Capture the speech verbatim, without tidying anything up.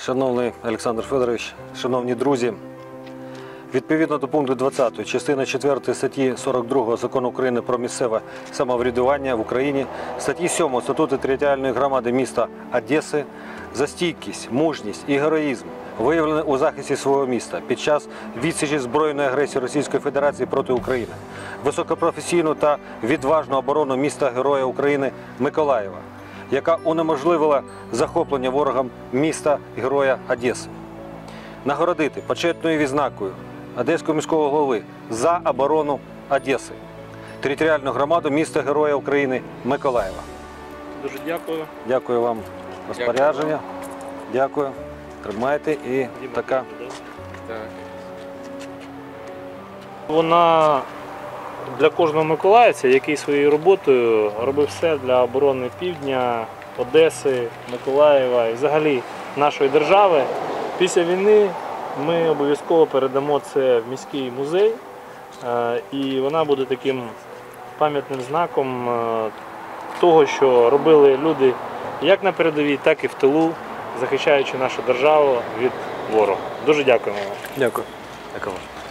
Шановний Олександр Федорович, шановні друзі, відповідно до пункту двадцятого частини четвертої статті сорок другого Закону України про місцеве самоврядування в Україні, статті сьомої Статуту територіальної громади міста Одеси за стійкість, мужність і героїзм, виявлені у захисті свого міста під час відсічі збройної агресії Російської Федерації проти України, високопрофесійну та відважну оборону міста-героя України Миколаєва, яка унеможливила захоплення ворогом міста-героя Одеси. Нагородити почетною відзнакою Одеського міського голови за оборону Одеси територіальну громаду міста-героя України Миколаєва. Дуже дякую. Дякую вам розпорядження. Дякую. Тримайте і така. Вона для кожного миколаївця, який своєю роботою робив все для оборони Півдня, Одеси, Миколаєва і взагалі нашої держави. Після війни ми обов'язково передамо це в міський музей, і вона буде таким пам'ятним знаком того, що робили люди як на передовій, так і в тилу, захищаючи нашу державу від ворога. Дуже дякуємо вам. Дякую. Дякую.